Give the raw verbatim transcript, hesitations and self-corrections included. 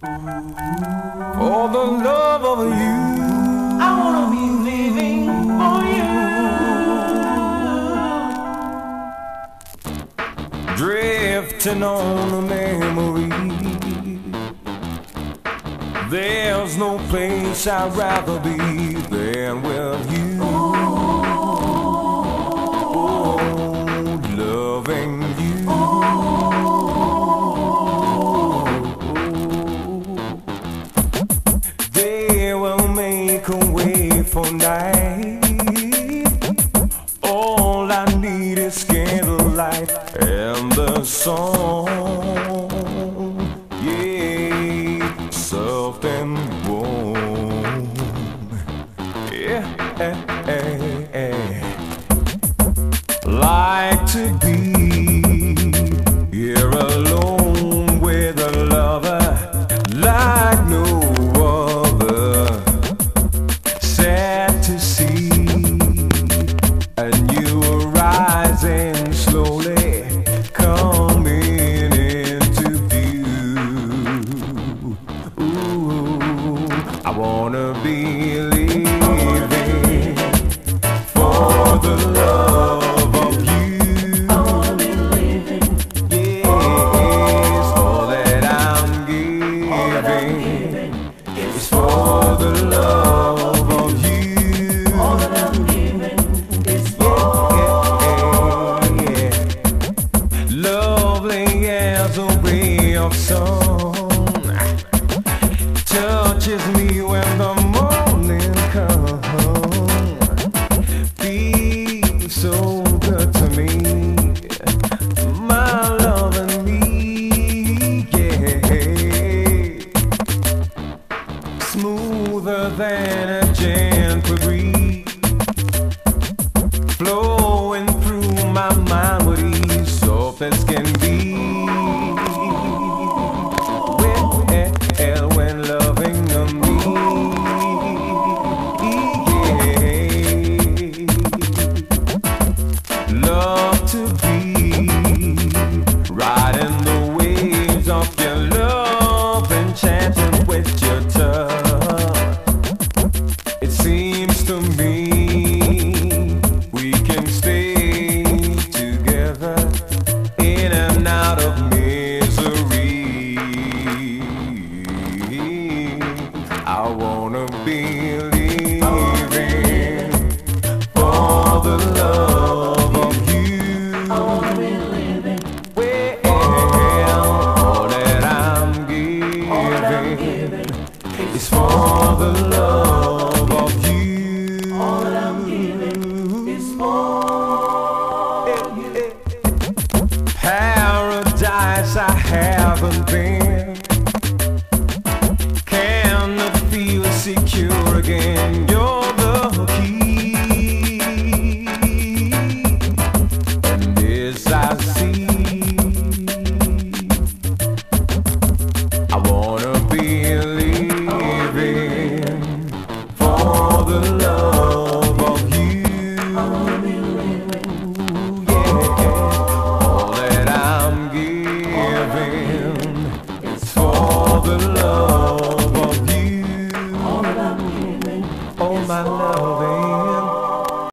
For the love of you, I wanna be living for you. drifting on a memory. There's no place I'd rather be than with you. Oh, loving you. They will make a way for night. All I need is candlelight and the song, yeah, soft and warm, yeah, like to be here alone with a lover like no other. Sad to see a new horizon slowly coming into view. Ooh, I wanna be living for the love of you. I wanna be living. Yes, all that I'm giving, All that I'm giving is for the love of you. All that I'm giving is for Lovely as a ray of sun touches me when the morning comes. Feels so good to me, my love and me, yeah. Smoother than a gentle breeze, flowing through my mind with ease, soft as can be. Well, when loving of me, yeah. Love to be riding the waves of your love, enchanting with your touch. It seems to me we can stay together in and out of misery. I wanna be living for the love of you. I wanna be living. Well, all that I'm All that I'm giving giving is for the love of you. All that I'm giving is for you. Paradise I haven't been, cannot feel secure again. You're the key, and as I see